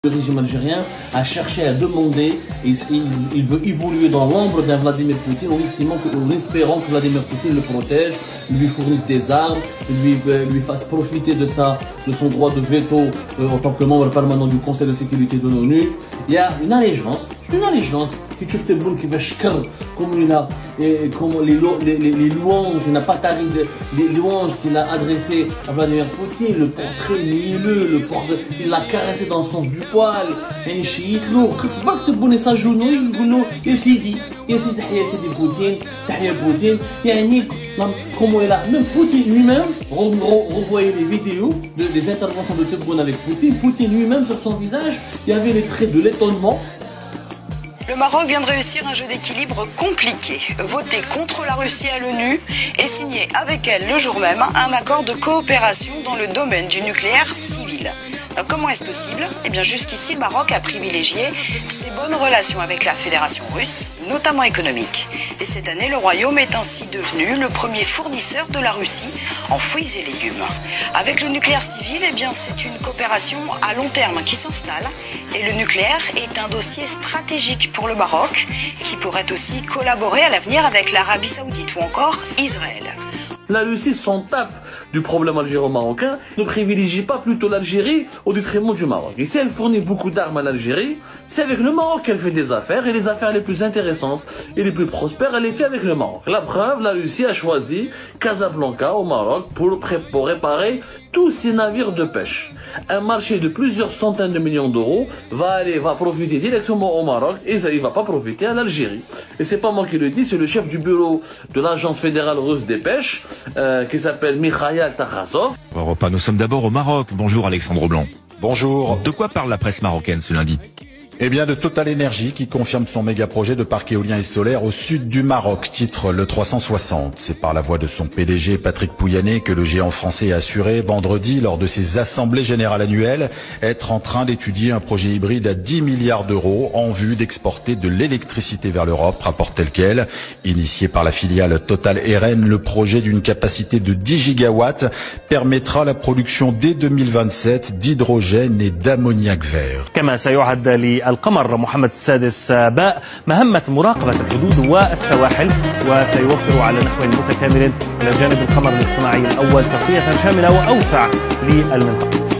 Le régime algérien a cherché à demander, il veut évoluer dans l'ombre d'un Vladimir Poutine en espérant que Vladimir Poutine le protège, lui fournisse des armes, lui fasse profiter de son droit de veto en tant que membre permanent du Conseil de sécurité de l'ONU. Il y a une allégeance qui comme les louanges, il n'a pas tari les louanges qu'il a adressées à Vladimir Poutine, le portrait mielleux, il l'a caressé dans le sens du poil, يعني شيت له خصك تبوني سا جونوي يقول له يا سيدي تحيا سيدي بوتين تحيا بوتين يعني comment il a même Poutine lui-même revoyez les vidéos des interventions de Tebboune avec Poutine lui-même sur son visage il y avait les traits de l'étonnement. Le Maroc vient de réussir un jeu d'équilibre compliqué. Voter contre la Russie à l'ONU et signer avec elle le jour même un accord de coopération dans le domaine du nucléaire civil. Alors, comment est-ce possible? Eh bien jusqu'ici, le Maroc a privilégié ses bonnes relations avec la Fédération russe, notamment économiques. Et cette année, le Royaume est ainsi devenu le premier fournisseur de la Russie en fruits et légumes. Avec le nucléaire civil, eh bien c'est une coopération à long terme qui s'installe. Et le nucléaire est un dossier stratégique pour le Maroc, qui pourrait aussi collaborer à l'avenir avec l'Arabie Saoudite ou encore Israël. La Russie s'en tape du problème algéro-marocain, ne privilégie pas plutôt l'Algérie au détriment du Maroc. Et si elle fournit beaucoup d'armes à l'Algérie, c'est avec le Maroc qu'elle fait des affaires, et les affaires les plus intéressantes et les plus prospères, elle les fait avec le Maroc. La preuve, la Russie a choisi Casablanca au Maroc pour réparer tous ses navires de pêche. Un marché de plusieurs centaines de millions d'euros va profiter directement au Maroc et ça, il va pas profiter à l'Algérie. Et c'est pas moi qui le dis, c'est le chef du bureau de l'agence fédérale russe des pêches qui s'appelle Mikhail Takhasov. Europa, nous sommes d'abord au Maroc. Bonjour Alexandre Blanc. Bonjour. De quoi parle la presse marocaine ce lundi? Eh bien, de Total Energy qui confirme son méga projet de parc éolien et solaire au sud du Maroc, titre le 360. C'est par la voix de son PDG Patrick Pouyanné que le géant français a assuré vendredi lors de ses assemblées générales annuelles être en train d'étudier un projet hybride à 10 milliards d'euros en vue d'exporter de l'électricité vers l'Europe, rapporte tel quel. Initié par la filiale Total RN, le projet d'une capacité de 10 gigawatts permettra la production dès 2027 d'hydrogène et d'ammoniac vert. القمر محمد السادس باء مهمة مراقبة الحدود والسواحل وسيوفر على نحو متكامل إلى جانب القمر الاصطناعي الأول تغطية شاملة وأوسع للمنطقة.